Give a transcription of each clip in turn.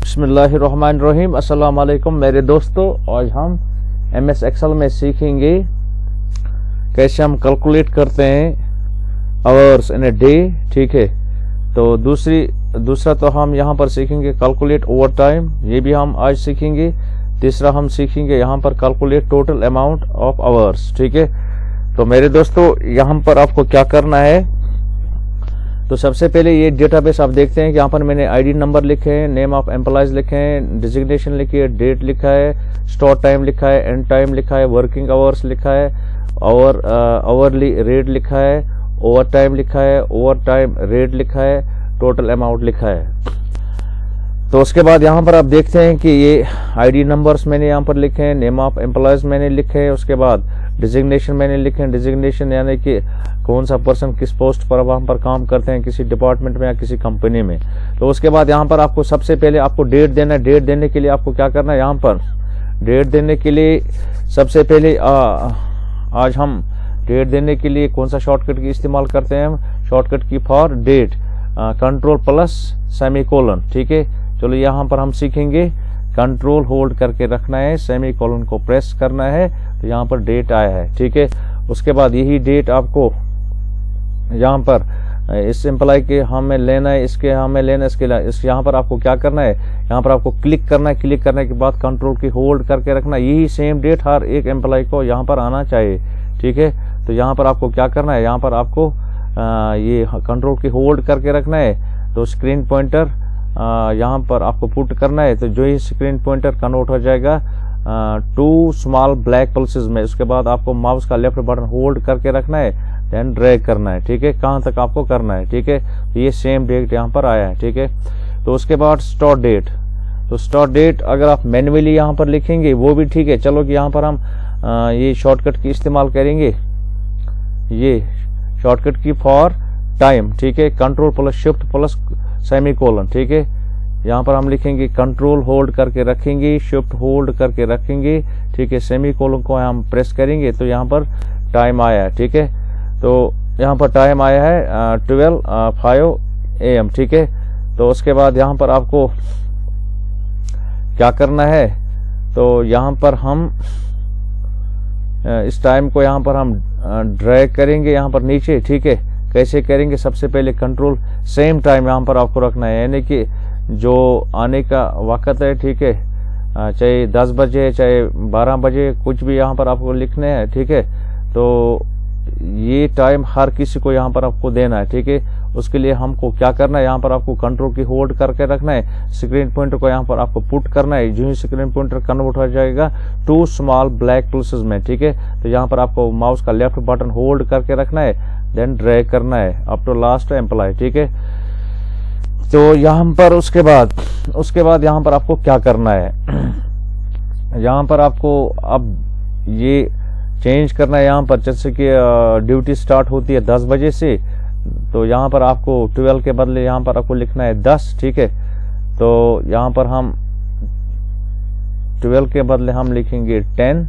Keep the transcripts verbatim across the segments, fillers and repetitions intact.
बिस्मिल्लाहिर्रहमानिर्रहीम। अस्सलाम वालेकुम मेरे दोस्तों, आज हम एम एस एक्सेल में सीखेंगे कैसे हम कैलकुलेट करते हैं आवर्स इन ए डे। ठीक है, तो दूसरी दूसरा तो हम यहाँ पर सीखेंगे कैलकुलेट ओवर टाइम, ये भी हम आज सीखेंगे। तीसरा हम सीखेंगे यहाँ पर calculate total amount of hours. ठीक है, तो मेरे दोस्तों यहाँ पर आपको क्या करना है, तो सबसे पहले ये डेटाबेस आप देखते हैं कि यहाँ पर मैंने आईडी नंबर लिखे हैं, नेम ऑफ एम्प्लॉयज लिखे हैं, डिजिग्नेशन लिखी है, डेट लिखा है, स्टार्ट टाइम लिखा है, एंड टाइम लिखा है, वर्किंग आवर्स लिखा है, और आवरली रेट लिखा है, ओवर टाइम लिखा है, ओवर टाइम रेट लिखा है, टोटल अमाउंट लिखा है। तो उसके बाद यहाँ पर आप देखते हैं कि ये आईडी नंबर्स मैंने यहाँ पर लिखे हैं, नेम ऑफ एम्प्लॉयज मैंने लिखे हैं, उसके बाद डिजिग्नेशन मैंने लिखे हैं। डिजिग्नेशन यानी कि कौन सा पर्सन किस पोस्ट पर वहां पर काम करते हैं, किसी डिपार्टमेंट में या किसी कंपनी में। तो उसके बाद यहाँ पर आपको सबसे पहले आपको डेट देना है। डेट देने के लिए आपको क्या करना है, यहाँ पर डेट देने के लिए सबसे पहले आ, आज हम डेट देने के लिए कौन सा शॉर्टकट की इस्तेमाल करते हैं, हम शॉर्टकट की for date control plus semicolon. ठीक है, चलो यहाँ पर हम सीखेंगे कंट्रोल होल्ड करके रखना है, सेमीकोलन को प्रेस करना है, तो यहाँ पर डेट आया है। ठीक है, उसके बाद यही डेट आपको यहाँ पर इस एम्प्लॉय के हमें लेना है, इसके हमें लेना है, इसके इस यहाँ पर आपको क्या करना है, यहाँ पर आपको क्लिक करना है। क्लिक करने के बाद कंट्रोल की होल्ड करके रखना, यही सेम डेट हर एक एम्प्लॉय को यहाँ पर आना चाहिए। ठीक है, तो यहाँ पर आपको क्या करना है, यहाँ पर आपको आ, ये कंट्रोल की होल्ड करके रखना है, तो स्क्रीन पॉइंटर यहाँ पर आपको पुट करना है, तो जो ही स्क्रीन पॉइंटर कन्वर्ट हो जाएगा टू स्मॉल ब्लैक पल्सेस में। उसके बाद आपको माउस का लेफ्ट बटन होल्ड करके रखना है, देन ड्रैग करना है। ठीक है, कहाँ तक आपको करना है। ठीक है, तो ये सेम डेट यहाँ पर आया है। ठीक है, तो उसके बाद स्टार्ट डेट, तो स्टार्ट डेट अगर आप मैन्युअली यहाँ पर लिखेंगे वो भी ठीक है। चलो कि यहाँ पर हम आ, ये शॉर्टकट की इस्तेमाल करेंगे, ये शॉर्टकट की फॉर टाइम। ठीक है, control plus shift plus semicolon. ठीक है, यहाँ पर हम लिखेंगे कंट्रोल होल्ड करके रखेंगे, शिफ्ट होल्ड करके रखेंगे। ठीक है, सेमीकोलन को हम प्रेस करेंगे तो यहाँ पर टाइम आया है। ठीक है, तो यहाँ पर टाइम आया है ट्वेल्व फाइव ए एम। ठीक है, तो उसके बाद यहाँ पर आपको क्या करना है, तो यहाँ पर हम इस टाइम को यहाँ पर हम ड्रैग करेंगे यहाँ पर नीचे। ठीक है, कैसे करेंगे, सबसे पहले कंट्रोल सेम टाइम यहाँ पर आपको रखना है, यानी कि जो आने का वक्त है, ठीक है, चाहे दस बजे चाहे बारह बजे कुछ भी यहाँ पर आपको लिखने हैं। ठीक है, तो ये टाइम हर किसी को यहाँ पर आपको देना है। ठीक है, उसके लिए हमको क्या करना है, यहाँ पर आपको कंट्रोल की होल्ड करके रखना है, स्क्रीन पॉइंटर को यहाँ पर आपको पुट करना है, जो ही स्क्रीन पॉइंटर कन्वर्ट हो जाएगा टू स्मॉल ब्लैक प्लसेस में। ठीक है, तो यहाँ पर आपको माउस का लेफ्ट बटन होल्ड करके रखना है, देन ड्रैग करना है अप टू लास्ट एम्प्लॉय। ठीक है, तो यहाँ पर उसके बाद उसके बाद यहाँ पर आपको क्या करना है, यहाँ पर आपको अब ये चेंज करना है। यहाँ पर जैसे कि ड्यूटी स्टार्ट होती है दस बजे से, तो यहाँ पर आपको ट्वेल्व के बदले यहाँ पर आपको लिखना है दस। ठीक है, तो यहाँ पर हम ट्वेल्व के बदले हम लिखेंगे टेन।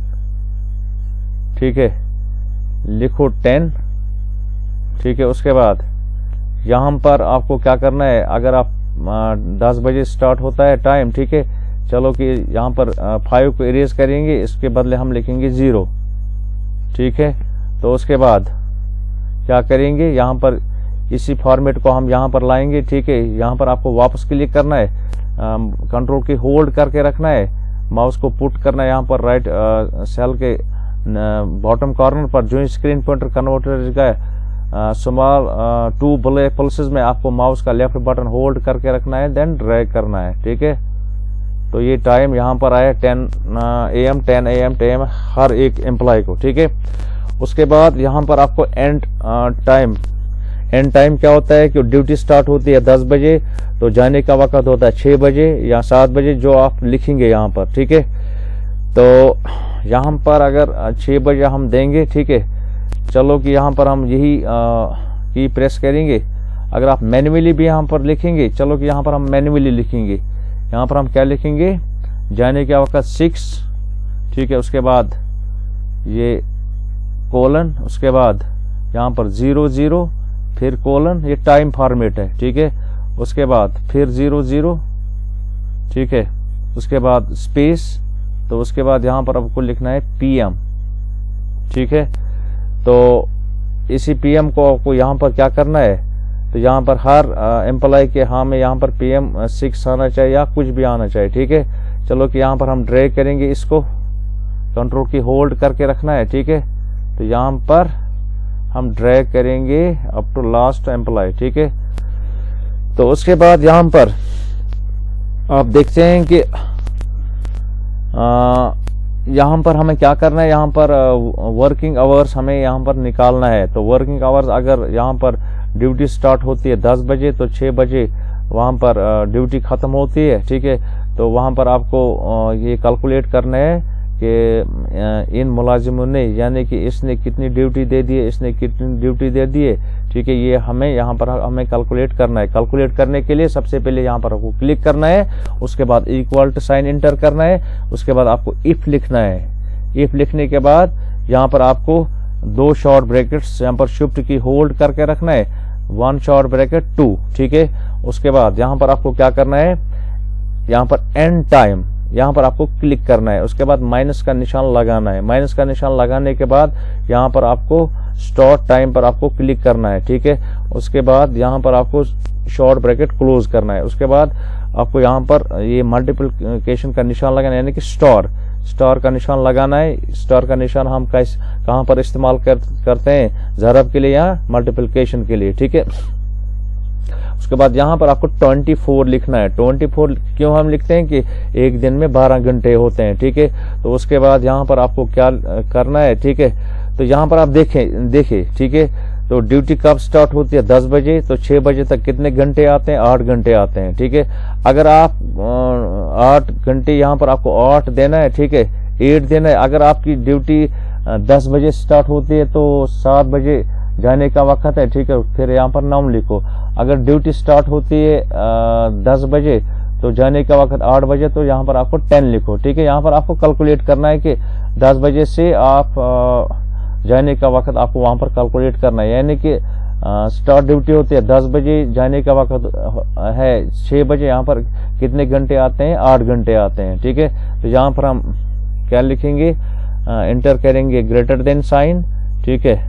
ठीक है, लिखो टेन। ठीक है, उसके बाद यहाँ पर आपको क्या करना है, अगर आप दस बजे स्टार्ट होता है टाइम, ठीक है, चलो कि यहाँ पर फाइव को इरेज करेंगे, इसके बदले हम लिखेंगे जीरो। ठीक है, तो उसके बाद क्या करेंगे, यहाँ पर इसी फॉर्मेट को हम यहाँ पर लाएंगे। ठीक है, यहाँ पर आपको वापस क्लिक करना है, कंट्रोल की होल्ड करके रखना है, माउस को पुट करना है यहाँ पर राइट सेल के बॉटम कॉर्नर पर, जो स्क्रीन पॉइंटर कन्वर्टर का स्मॉल टू ब्लैक पल्सेस में आपको माउस का लेफ्ट बटन होल्ड करके रखना है, देन ड्रैग करना है। ठीक है, तो ये टाइम यहाँ पर आया ten A M ten A M ten हर एक एम्प्लॉय को। ठीक है, उसके बाद यहाँ पर आपको एंड टाइम, एंड टाइम क्या होता है कि ड्यूटी स्टार्ट होती है दस बजे, तो जाने का वक्त होता है छह बजे या सात बजे, जो आप लिखेंगे यहाँ पर। ठीक है, तो यहाँ पर अगर छह बजे हम देंगे, ठीक है, चलो कि यहाँ पर हम यही की प्रेस करेंगे। अगर आप मैन्युअली भी यहाँ पर लिखेंगे, चलो कि यहाँ पर हम मैन्युअली लिखेंगे, यहाँ पर हम क्या लिखेंगे, जाने का वक्त सिक्स। ठीक है, उसके बाद ये कोलन, उसके बाद यहाँ पर जीरो जीरो, फिर कोलन, ये टाइम फॉर्मेट है। ठीक है, उसके बाद फिर जीरो जीरो, ठीक है। उसके बाद स्पेस, तो उसके बाद यहाँ पर आपको लिखना है पीएम, ठीक है। तो इसी पीएम को आपको यहाँ पर क्या करना है, तो यहाँ पर हर एम्प्लॉय के हाँ में यहाँ पर पीएम सिक्स आना चाहिए या कुछ भी आना चाहिए, ठीक है। चलो कि यहाँ पर हम ड्रैग करेंगे, इसको कंट्रोल की होल्ड करके रखना है, ठीक है। तो यहाँ पर हम ड्रैग करेंगे अप टू लास्ट एम्प्लॉय, ठीक है। तो उसके बाद यहाँ पर आप देखते हैं कि यहाँ पर हमें क्या करना है, यहाँ पर वर्किंग आवर्स हमें यहाँ पर निकालना है। तो वर्किंग आवर्स अगर यहाँ पर ड्यूटी स्टार्ट होती है दस बजे तो छः बजे वहाँ पर ड्यूटी ख़त्म होती है, ठीक है। तो वहाँ पर आपको ये कैलकुलेट करना है कि इन मुलाजिमों ने, यानी कि इसने कितनी ड्यूटी दे दी है, इसने कितनी ड्यूटी दे दी है, ठीक है। ये हमें यहाँ पर हमें कैलकुलेट करना है। कैलकुलेट करने के लिए सबसे पहले यहाँ पर आपको क्लिक करना है, उसके बाद इक्वल टू साइन इंटर करना है, उसके बाद आपको इफ लिखना है। इफ लिखने के बाद यहाँ पर आपको दो शॉर्ट ब्रैकेट्स यहाँ पर शिफ्ट की होल्ड करके रखना है, वन शॉर्ट ब्रैकेट टू, ठीक है। उसके बाद यहाँ पर आपको क्या करना है, यहाँ पर एंड टाइम यहाँ पर आपको क्लिक करना है। उसके बाद माइनस का निशान लगाना है। माइनस का निशान लगाने के बाद यहाँ पर आपको स्टार्ट टाइम पर आपको क्लिक करना है, ठीक है। उसके बाद यहाँ पर आपको शॉर्ट ब्रैकेट क्लोज करना है। उसके बाद आपको यहाँ पर ये मल्टीप्लिकेशन का निशान लगाना है, यानी कि स्टार स्टार का निशान लगाना है। स्टार का निशान हम कैसे कहाँ पर इस्तेमाल कर, करते हैं, ज़रब के लिए या मल्टीप्लिकेशन के लिए, ठीक है। उसके बाद यहाँ पर आपको चौबीस लिखना है। चौबीस क्यों हम लिखते हैं कि एक दिन में बारह घंटे होते हैं, ठीक है। तो उसके बाद यहाँ पर आपको क्या करना है, ठीक है। तो यहाँ पर आप देखें देखिए ठीक है। तो ड्यूटी कब स्टार्ट होती है, दस बजे, तो छह बजे तक कितने घंटे आते हैं, आठ घंटे आते हैं, ठीक है। अगर आप आठ घंटे यहाँ पर आपको आठ देना है, ठीक है, एट देना है। अगर आपकी ड्यूटी दस बजे स्टार्ट होती है तो सात बजे जाने का वक्त है, ठीक है, फिर यहाँ पर नाम लिखो। अगर ड्यूटी स्टार्ट होती है दस बजे तो जाने का वक्त आठ बजे, तो यहाँ पर आपको टेन लिखो, ठीक है। यहाँ पर आपको कैलकुलेट करना है कि दस बजे से आप आ, जाने का वक्त आपको वहां पर कैलकुलेट करना है, यानी कि स्टार्ट ड्यूटी होती है दस बजे, जाने का वक्त है छह बजे। यहाँ पर कितने घंटे आते हैं, आठ घंटे आते हैं, ठीक है। तो यहाँ पर हम क्या लिखेंगे, इंटर करेंगे ग्रेटर देन साइन, ठीक है।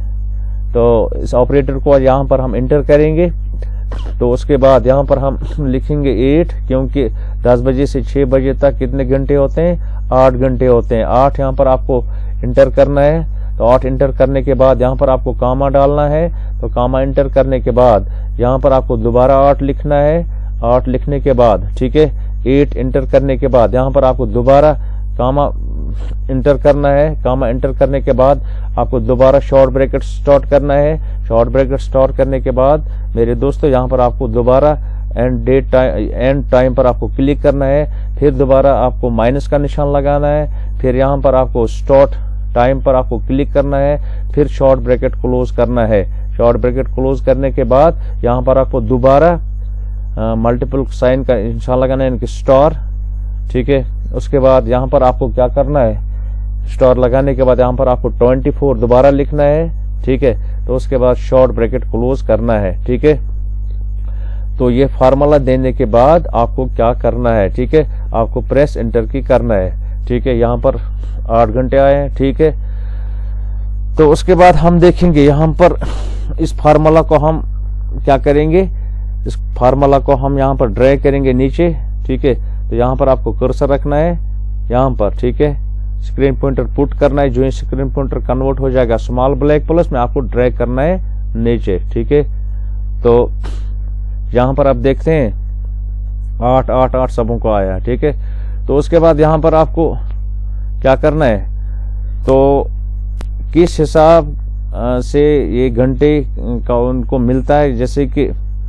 तो इस ऑपरेटर को यहाँ पर हम इंटर करेंगे। तो उसके बाद यहाँ पर हम लिखेंगे एट, क्योंकि दस बजे से छह बजे तक कितने घंटे होते हैं, आठ घंटे होते हैं। आठ यहाँ पर आपको इंटर करना है। तो आठ इंटर करने के बाद यहाँ पर आपको कामा डालना है। तो कामा इंटर करने के बाद यहाँ पर आपको दोबारा आठ लिखना है। आठ लिखने के बाद, ठीक है, एट इंटर करने के बाद यहाँ पर आपको दोबारा कामा इंटर करना है। कामा इंटर करने के बाद आपको दोबारा शॉर्ट ब्रैकेट स्टार्ट करना है। शॉर्ट ब्रैकेट स्टार्ट करने के बाद मेरे दोस्तों यहाँ पर आपको दोबारा end date time end time पर आपको क्लिक करना है। फिर दोबारा आपको माइनस का निशान लगाना है। फिर यहाँ पर आपको स्टार्ट टाइम पर आपको क्लिक करना है। फिर शॉर्ट ब्रैकेट क्लोज करना है। शॉर्ट ब्रैकेट क्लोज करने के बाद यहाँ पर आपको दोबारा मल्टीपल साइन का निशान लगाना है, यानी कि स्टार, ठीक है। उसके बाद यहाँ पर आपको क्या करना है, स्टार लगाने के बाद यहाँ पर आपको चौबीस दोबारा लिखना है, ठीक है। तो उसके बाद शॉर्ट ब्रैकेट क्लोज करना है, ठीक है। तो ये फार्मूला देने के बाद आपको क्या करना है, ठीक है, आपको प्रेस एंटर की करना है, ठीक है। यहाँ पर आठ घंटे आए हैं, ठीक है। तो उसके बाद हम देखेंगे यहाँ पर इस फार्मूला को हम क्या करेंगे, इस फार्मूला को हम यहाँ पर ड्रैग करेंगे नीचे, ठीक है। तो यहाँ पर आपको कर्सर रखना है यहाँ पर, ठीक है। स्क्रीन पॉइंटर पुट करना है। जो ही स्क्रीन पॉइंटर कन्वर्ट हो जाएगा स्मॉल ब्लैक प्लस में, आपको ड्रैग करना है नीचे, ठीक है। तो यहाँ पर आप देखते हैं आठ आठ आठ सबों को आया, ठीक है। तो उसके बाद यहाँ पर आपको क्या करना है, तो किस हिसाब से ये घंटे का उनको मिलता है, जैसे कि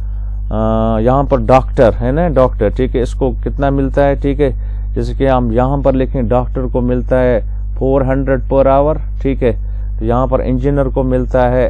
यहाँ पर डॉक्टर है ना, डॉक्टर, ठीक है, इसको कितना मिलता है, ठीक है। जैसे कि हम यहाँ पर लिखें डॉक्टर को मिलता है चार सौ पर आवर, ठीक है। तो यहाँ पर इंजीनियर को मिलता है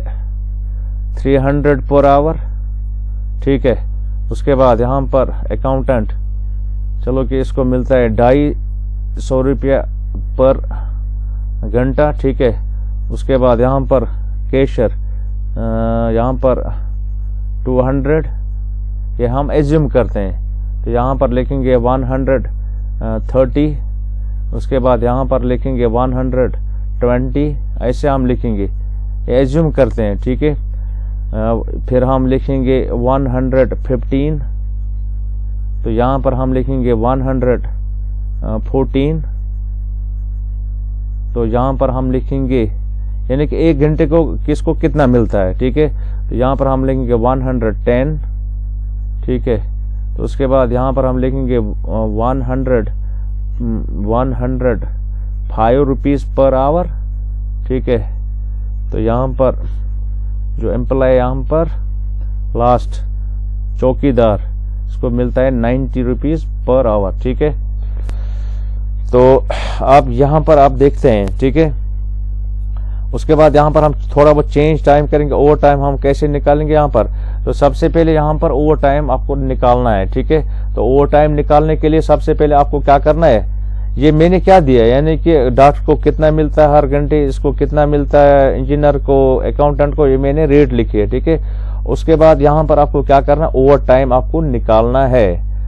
तीन सौ पर आवर, ठीक है। उसके बाद यहाँ पर अकाउंटेंट, चलो कि इसको मिलता है ढाई सौ रुपया पर घंटा, ठीक है। उसके बाद यहाँ पर कैशियर यहाँ पर दो सौ, ये हम एज्यूम करते हैं तो यहाँ पर लिखेंगे वन हंड्रेड थर्टी, उसके बाद यहाँ पर लिखेंगे वन हंड्रेड ट्वेंटी, ऐसे हम लिखेंगे, एज्यूम करते हैं, ठीक है। फिर हम लिखेंगे वन हंड्रेड फिफ्टीन, तो यहाँ पर हम लिखेंगे वन हंड्रेड फोर्टीन, तो यहाँ पर हम लिखेंगे, यानी कि एक घंटे को किसको कितना मिलता है, ठीक है। तो यहाँ पर हम लिखेंगे वन हंड्रेड टेन, ठीक है। तो उसके बाद यहाँ पर हम लिखेंगे one hundred one hundred five rupees per hour, ठीक है। तो यहाँ पर जो एम्प्लॉय यहाँ पर लास्ट चौकीदार, इसको मिलता है नाइन्टी रुपीज पर आवर, ठीक है। तो आप यहाँ पर आप देखते हैं, ठीक है। उसके बाद यहाँ पर हम थोड़ा बहुत चेंज टाइम करेंगे। ओवर टाइम हम कैसे निकालेंगे यहाँ पर, तो सबसे पहले यहाँ पर ओवर टाइम आपको निकालना है, ठीक है। तो ओवर टाइम निकालने के लिए सबसे पहले आपको क्या करना है, ये मैंने क्या दिया, यानी कि डॉक्टर को कितना मिलता है हर घंटे, इसको कितना मिलता है, इंजीनियर को, अकाउंटेंट को, ये मैंने रेट लिखी है, ठीक है। उसके बाद यहाँ पर आपको क्या करना है, ओवर टाइम आपको निकालना है।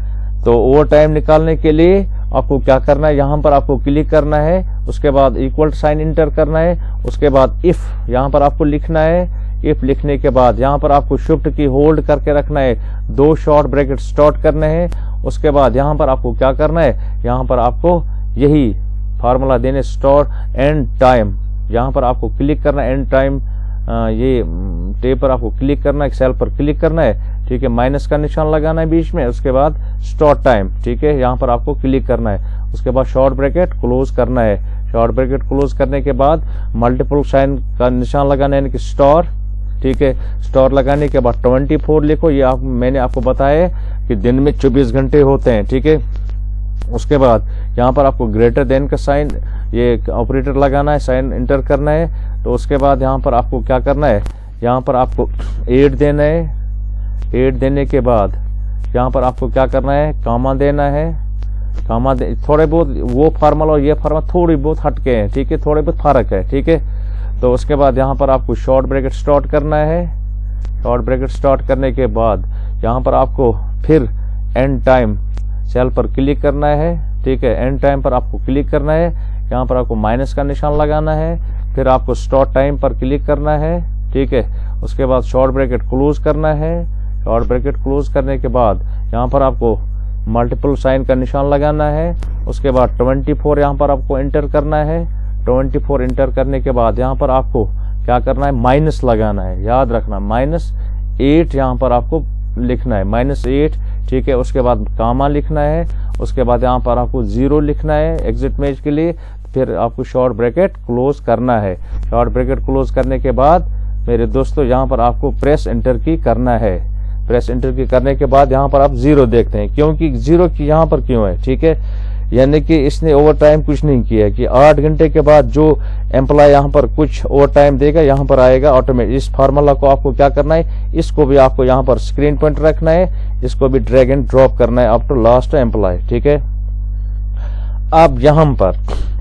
तो ओवर टाइम निकालने के लिए आपको क्या करना है, यहाँ पर आपको क्लिक करना है, उसके बाद इक्वल साइन इंटर करना है, उसके बाद इफ यहाँ पर आपको लिखना है। इफ लिखने के बाद यहाँ पर आपको शिफ्ट की होल्ड करके रखना है, दो शॉर्ट ब्रैकेट स्टार्ट करने हैं। उसके बाद यहाँ पर आपको क्या करना है, यहाँ पर आपको यही फार्मूला देने, स्टार्ट एंड टाइम, यहाँ पर आपको क्लिक करना है, एंड टाइम ये टेब पर आपको क्लिक करना है, सेल पर क्लिक करना है, ठीक है। माइनस का निशान लगाना है बीच में, उसके बाद स्टार्ट टाइम, ठीक है, यहाँ पर आपको क्लिक करना है। उसके बाद शॉर्ट ब्रैकेट क्लोज करना है। शॉर्ट ब्रैकेट क्लोज करने के बाद मल्टीपल साइन का निशान लगाना है, यानी कि स्टार, ठीक है। स्टार लगाने के बाद ट्वेंटी फोर लिखो, ये आप मैंने आपको बताया कि दिन में चौबीस घंटे होते हैं, ठीक है। उसके बाद यहाँ पर आपको ग्रेटर देन का साइन, ये ऑपरेटर लगाना है, साइन इंटर करना है। तो उसके बाद यहाँ पर आपको क्या करना है, यहाँ पर आपको एट देना है। एट देने के बाद यहाँ पर आपको क्या करना है, कामा देना है। कामा दे, थोड़े बहुत वो फार्मूला और ये फार्मूला थोड़ी बहुत हटके हैं, ठीक है, थोड़े बहुत फर्क है, ठीक है। तो उसके बाद यहाँ पर आपको शॉर्ट ब्रैकेट स्टार्ट करना है। शॉर्ट ब्रैकेट स्टार्ट करने के बाद यहाँ पर आपको फिर एंड टाइम सेल पर क्लिक करना है, ठीक है। एंड टाइम पर आपको क्लिक करना है, यहाँ पर आपको माइनस का निशान लगाना है, फिर आपको स्टार्ट टाइम पर क्लिक करना है, ठीक है। उसके बाद शॉर्ट ब्रैकेट क्लोज करना है। शॉर्ट ब्रैकेट क्लोज करने के बाद यहाँ पर आपको मल्टीपल साइन का निशान लगाना है। उसके बाद ट्वेंटी फोर यहाँ पर आपको एंटर करना है। ट्वेंटी फोर एंटर करने के बाद यहाँ पर आपको क्या करना है, माइनस लगाना है, याद रखना, माइनस एट यहाँ पर आपको लिखना है, माइनस एट, ठीक है। उसके बाद कामा लिखना है। उसके बाद यहाँ पर आपको जीरो लिखना है एग्जिट मैच के लिए। फिर आपको शॉर्ट ब्रैकेट क्लोज करना है। शॉर्ट ब्रैकेट क्लोज करने के बाद मेरे दोस्तों यहाँ पर आपको प्रेस एंटर की करना है। प्रेस एंटर की करने के बाद यहाँ पर आप जीरो देखते हैं, क्योंकि जीरो की यहाँ पर क्यों है, ठीक है, यानी कि इसने ओवर टाइम कुछ नहीं किया कि आठ घंटे के बाद जो एम्प्लॉय यहाँ पर कुछ ओवर टाइम देगा यहाँ पर आएगा ऑटोमेटिक। इस फार्मूला को आपको क्या करना है, इसको भी आपको यहाँ पर स्क्रीन पॉइंट रखना है, इसको भी ड्रैग एंड ड्रॉप करना है अप टू लास्ट एम्प्लॉय, ठीक है। अब यहाँ पर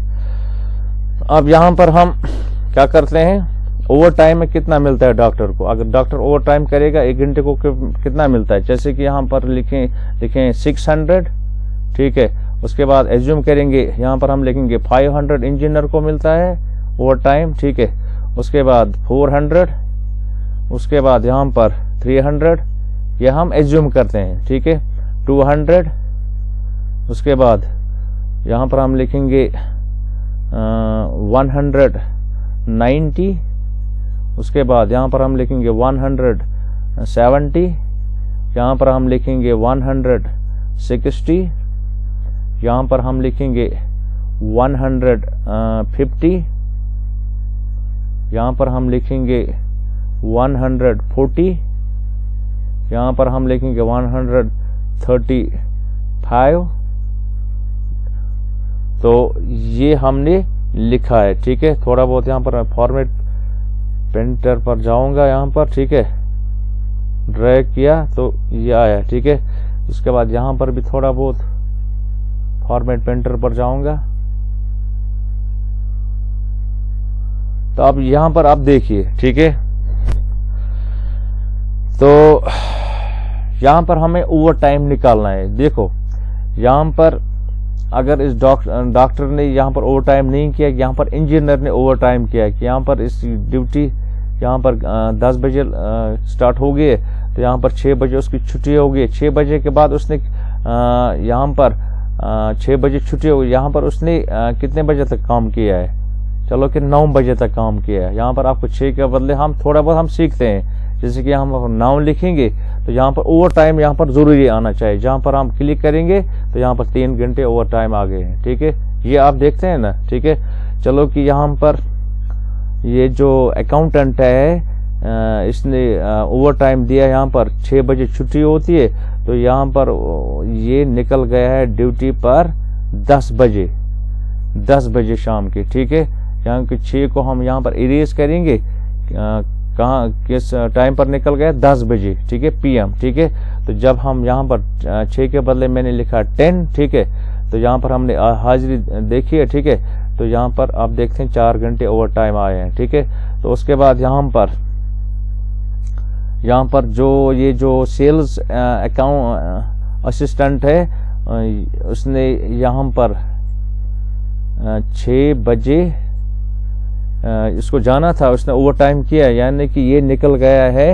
अब यहाँ पर हम क्या करते हैं, ओवर टाइम में कितना मिलता है डॉक्टर को। अगर डॉक्टर ओवर टाइम करेगा एक घंटे को कितना मिलता है, जैसे कि यहाँ पर लिखें लिखें सिक्स हंड्रेड, ठीक है। उसके बाद एज्यूम करेंगे, यहाँ पर हम लिखेंगे फाइव हंड्रेड इंजीनियर को मिलता है ओवर टाइम, ठीक है। उसके बाद फोर हंड्रेड, उसके बाद यहाँ पर थ्री हंड्रेड, ये हम एज्यूम करते हैं, ठीक है। टू हंड्रेड, उसके बाद यहाँ पर हम लिखेंगे वन हंड्रेड नाइन्टी, उसके बाद यहाँ पर हम लिखेंगे वन हंड्रेड सेवेंटी, यहाँ पर हम लिखेंगे वन हंड्रेड सिक्सटी, यहाँ पर हम लिखेंगे वन हंड्रेड फिफ्टी, यहाँ पर हम लिखेंगे वन हंड्रेड फोर्टी, यहाँ पर हम लिखेंगे वन हंड्रेड थर्टी फाइव। तो ये हमने लिखा है, ठीक है। थोड़ा बहुत यहाँ पर फॉर्मेट पेंटर पर जाऊंगा, यहाँ पर, ठीक है, ड्रैग किया तो ये आया, ठीक है। उसके बाद यहाँ पर भी थोड़ा बहुत फॉर्मेट पेंटर पर जाऊंगा, तो अब यहाँ पर आप देखिए, ठीक है। तो यहाँ पर हमें ओवर टाइम निकालना है। देखो यहाँ पर अगर इस डॉक्टर डॉक्टर ने यहाँ पर ओवर टाइम नहीं किया, यहाँ पर इंजीनियर ने ओवर टाइम किया कि यहाँ पर इस ड्यूटी यहाँ पर दस बजे स्टार्ट हो गई है, तो यहाँ पर छः बजे उसकी छुट्टी हो गई। छः बजे के बाद उसने यहाँ पर छः बजे छुट्टी हो गई, यहाँ पर उसने आ, कितने बजे तक काम किया है? चलो कि नौ बजे तक काम किया है। यहाँ पर आपको छः के बदले हम थोड़ा बहुत हम सीखते हैं, जैसे कि हम नाम लिखेंगे तो यहाँ पर ओवर टाइम यहाँ पर जरूरी आना चाहिए। जहाँ पर हम क्लिक करेंगे तो यहाँ पर तीन घंटे ओवर टाइम आ गए हैं। ठीक है, ये आप देखते हैं ना। ठीक है, चलो कि यहाँ पर ये जो अकाउंटेंट है इसने ओवर टाइम दिया, यहाँ पर छः बजे छुट्टी होती है, तो यहाँ पर ये निकल गया है ड्यूटी पर दस बजे दस बजे शाम के। ठीक है, यहाँ के छः को हम यहाँ पर इरेज करेंगे, कहाँ किस टाइम पर निकल गया? दस बजे। ठीक है, पीएम। ठीक है, तो जब हम यहाँ पर छः के बदले मैंने लिखा टेन, ठीक है, तो यहाँ पर हमने हाजिरी देखी है। ठीक है, तो यहाँ पर आप देखते हैं चार घंटे ओवर टाइम आए हैं। ठीक है, तो उसके बाद यहाँ पर यहाँ पर जो ये जो सेल्स अकाउंट असिस्टेंट है उसने यहाँ पर छः बजे इसको जाना था, उसने ओवर टाइम किया, यानी कि ये निकल गया है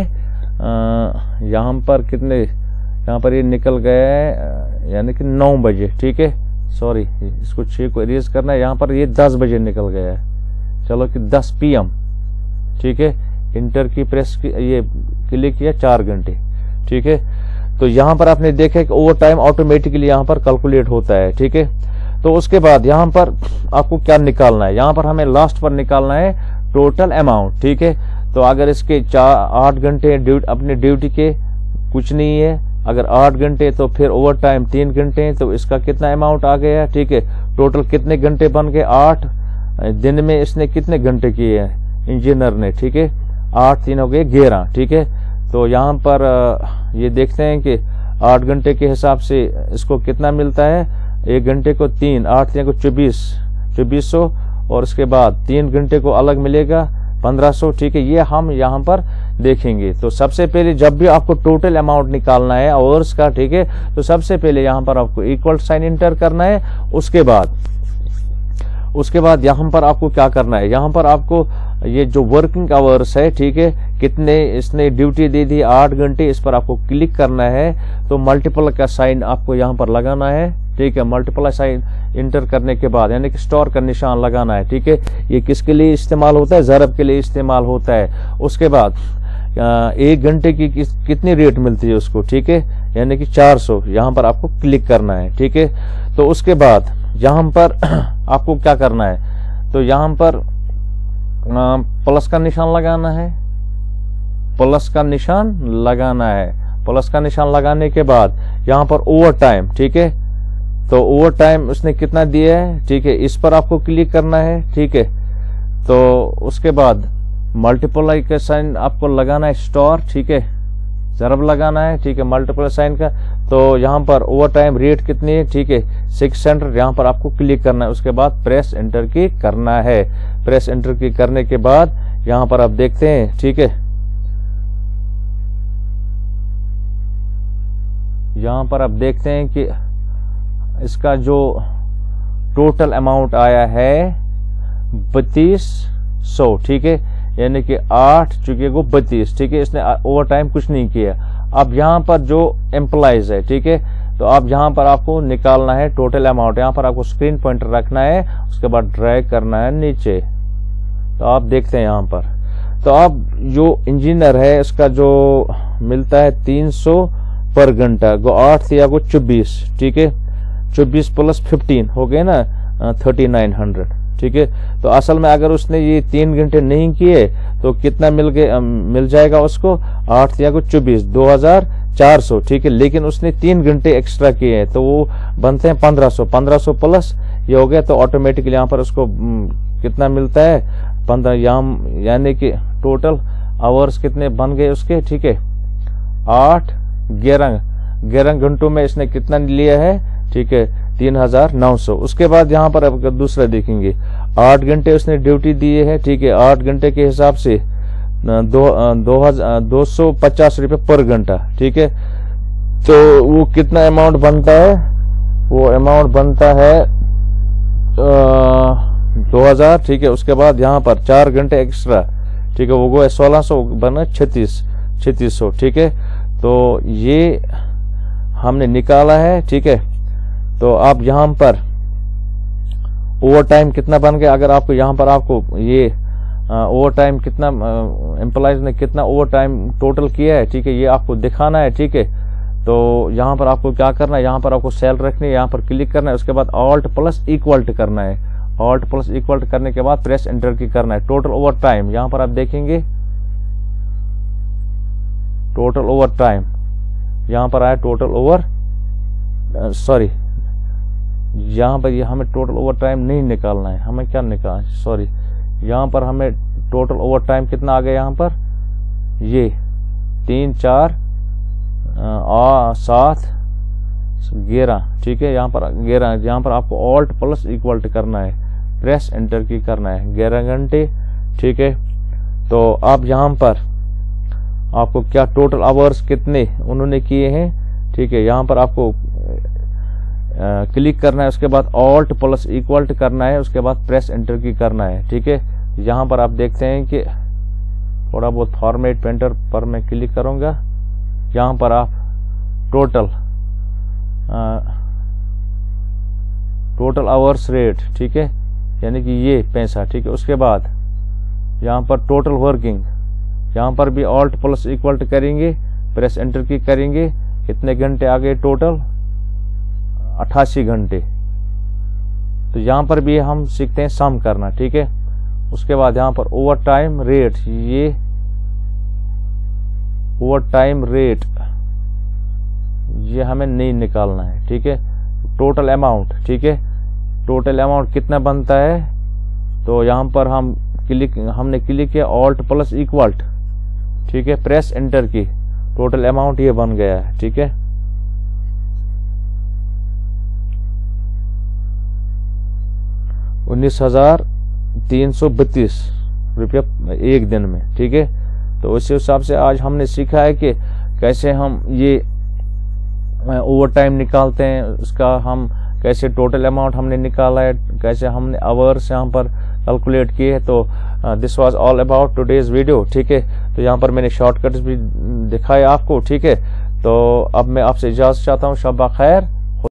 यहाँ पर कितने, यहाँ पर ये निकल गया है यानी कि नौ बजे। ठीक है, सॉरी इसको छः को इरेज करना है, यहाँ पर ये दस बजे निकल गया है। चलो कि दस पीएम। ठीक है, इंटर की प्रेस की ये क्लिक किया, चार घंटे। ठीक है, तो यहाँ पर आपने देखा कि ओवर टाइम ऑटोमेटिकली यहाँ पर कैलकुलेट होता है। ठीक है, तो उसके बाद यहाँ पर आपको क्या निकालना है? यहाँ पर हमें लास्ट पर निकालना है टोटल अमाउंट। ठीक है, तो अगर इसके चार आठ घंटे ड्यूटी अपने ड्यूटी के कुछ नहीं है, अगर आठ घंटे तो फिर ओवर टाइम तीन घंटे हैं, तो इसका कितना अमाउंट आ गया? ठीक है, टोटल कितने घंटे बन गए? आठ। दिन में इसने कितने घंटे किए हैं इंजीनियर ने? ठीक है, आठ तीन हो गए ग्यारह। ठीक है, तो यहाँ पर ये देखते हैं कि आठ घंटे के हिसाब से इसको कितना मिलता है? एक घंटे को तीन, आठ तीन को चौबीस चौबीस सौ, और उसके बाद तीन घंटे को अलग मिलेगा पंद्रह सौ। ठीक है, ये हम यहाँ पर देखेंगे। तो सबसे पहले जब भी आपको टोटल अमाउंट निकालना है आवर्स का, ठीक है, तो सबसे पहले यहाँ पर आपको इक्वल साइन इंटर करना है। उसके बाद उसके बाद यहाँ पर आपको क्या करना है? यहाँ पर आपको ये जो वर्किंग आवर्स है, ठीक है, कितने इसने ड्यूटी दे दी? आठ घंटे। इस पर आपको क्लिक करना है, तो मल्टीपल का साइन आपको यहाँ पर लगाना है। ठीक है, मल्टीपल साइन इंटर करने के बाद यानी कि स्टार का निशान लगाना है। ठीक है, ये किसके लिए इस्तेमाल होता है? ज़रब के लिए इस्तेमाल होता है। उसके बाद एक घंटे की किस, कितनी रेट मिलती है उसको? ठीक है, यानी कि चार सौ। यहाँ पर आपको क्लिक करना है। ठीक है, तो उसके बाद यहाँ पर आपको क्या करना है? तो यहाँ पर प्लस का निशान लगाना है, प्लस का निशान लगाना है। प्लस का निशान लगाने के बाद यहाँ पर ओवर टाइम, ठीक है, तो ओवर टाइम उसने कितना दिया है? ठीक है, इस पर आपको क्लिक करना है। ठीक है, तो उसके बाद मल्टीप्लाई का साइन आपको लगाना है, स्टार। ठीक है, ज़रब लगाना है। ठीक है, मल्टीप्लाई साइन का। तो यहाँ पर ओवर टाइम रेट कितनी है? ठीक है, सिक्स हंड्रेड। यहाँ पर आपको क्लिक करना है। उसके बाद प्रेस एंटर की करना है। प्रेस एंटर की करने के बाद यहाँ पर आप देखते हैं, ठीक है, यहाँ पर आप देखते हैं कि इसका जो टोटल अमाउंट आया है बत्तीस सौ। ठीक है, यानी कि आठ चुके को बत्तीस। ठीक है, इसने ओवर टाइम कुछ नहीं किया। अब यहाँ पर जो एम्प्लॉइज है, ठीक है, तो अब यहाँ पर आपको निकालना है टोटल अमाउंट। यहाँ पर आपको स्क्रीन पॉइंटर रखना है, उसके बाद ड्रैग करना है नीचे। तो आप देखते हैं यहाँ पर, तो अब जो इंजीनियर है इसका जो मिलता है तीन सौ पर घंटा, गो आठ या गो चौबीस। ठीक है, चौबीस प्लस फिफ्टीन हो गए ना थर्टी नाइन हंड्रेड। ठीक है, तो असल में अगर उसने ये तीन घंटे नहीं किए तो कितना मिल गए मिल जाएगा उसको? आठ या को चौबीस, दो हजार चार सौ। ठीक है, लेकिन उसने तीन घंटे एक्स्ट्रा किए हैं तो वो बनते हैं पंद्रह सौ। पंद्रह सौ प्लस ये हो गया, तो ऑटोमेटिकली यहाँ पर उसको कितना मिलता है? पंद्रह, यहाँ यानी कि टोटल आवर्स कितने बन गए उसके? ठीक है, आठ ग्यारह ग्यारह घंटों में इसने कितना लिया है? ठीक है, तीन हजार नौ सौ। उसके बाद यहाँ पर अब दूसरा देखेंगे, आठ घंटे उसने ड्यूटी दिए है। ठीक है, आठ घंटे के हिसाब से दो दो हजार दो सौ पचास रुपये पर घंटा। ठीक है, तो वो कितना अमाउंट बनता है, वो अमाउंट बनता है दो हजार, ठीक है। उसके बाद यहाँ पर चार घंटे एक्स्ट्रा, ठीक है, वो गो सोलह सौ बना छत्तीस छत्तीस सौ, ठीक है। तो ये हमने निकाला है, ठीक है। तो आप यहाँ पर ओवर टाइम कितना बन गया, अगर आपको यहाँ पर आपको ये ओवर टाइम कितना एम्प्लॉइज ने कितना ओवर टाइम टोटल किया है, ठीक है, ये आपको दिखाना है, ठीक है। तो यहाँ पर आपको क्या करना है, यहाँ पर आपको सेल रखनी है, यहाँ पर क्लिक करना है, उसके बाद ऑल्ट प्लस इक्वल करना है। ऑल्ट प्लस इक्वल करने के बाद प्रेस एंटर की करना है। टोटल ओवर टाइम यहाँ पर आप देखेंगे, टोटल ओवर टाइम यहाँ पर आया, टोटल ओवर सॉरी यहाँ पर ये हमें टोटल ओवर टाइम नहीं निकालना है, हमें क्या निकालना, सॉरी यहाँ पर हमें टोटल ओवर टाइम कितना आ गया, यहाँ पर ये तीन चार आ सात ग्यारह, ठीक है। यहाँ पर ग्यारह, यहाँ पर आपको ऑल्ट प्लस इक्वल करना है, प्रेस एंटर की करना है, ग्यारह घंटे, ठीक है। तो आप यहाँ पर आपको क्या टोटल आवर्स कितने उन्होंने किए हैं, ठीक है। यहाँ पर आपको आ, क्लिक करना है, उसके बाद ऑल्ट प्लस इक्वल करना है, उसके बाद प्रेस एंटर की करना है, ठीक है। यहाँ पर आप देखते हैं कि थोड़ा बहुत फॉर्मेट पेंटर पर मैं क्लिक करूंगा, यहाँ पर आप टोटल टोटल आवर्स रेट, ठीक है, यानी कि ये पैसा, ठीक है। उसके बाद यहाँ पर टोटल वर्किंग, यहाँ पर भी ऑल्ट प्लस इक्वल करेंगे, प्रेस एंटर की करेंगे, कितने घंटे आ गए टोटल अट्ठासी घंटे। तो यहाँ पर भी हम सीखते हैं सम करना, ठीक है। उसके बाद यहाँ पर ओवर टाइम रेट, ये ओवर टाइम रेट ये हमें नहीं निकालना है, ठीक है। टोटल अमाउंट, ठीक है, टोटल अमाउंट कितना बनता है, तो यहाँ पर हम क्लिक हमने क्लिक किया ऑल्ट प्लस इक्वल, ठीक है, press enter key, total amount ये बन गया है, ठीक है। उन्नीस हजार तीन सौ बत्तीस रुपया एक दिन में, ठीक है। तो उस हिसाब से आज हमने सीखा है कि कैसे हम ये ओवर टाइम निकालते हैं, उसका हम कैसे टोटल अमाउंट हमने निकाला है, कैसे हमने आवर्स यहाँ पर कैलकुलेट किए हैं। तो this was all about today's video, ठीक है। तो यहाँ पर मैंने शॉर्टकट्स भी दिखाए आपको, ठीक है। तो अब मैं आपसे इजाजत चाहता हूँ, शब खैर।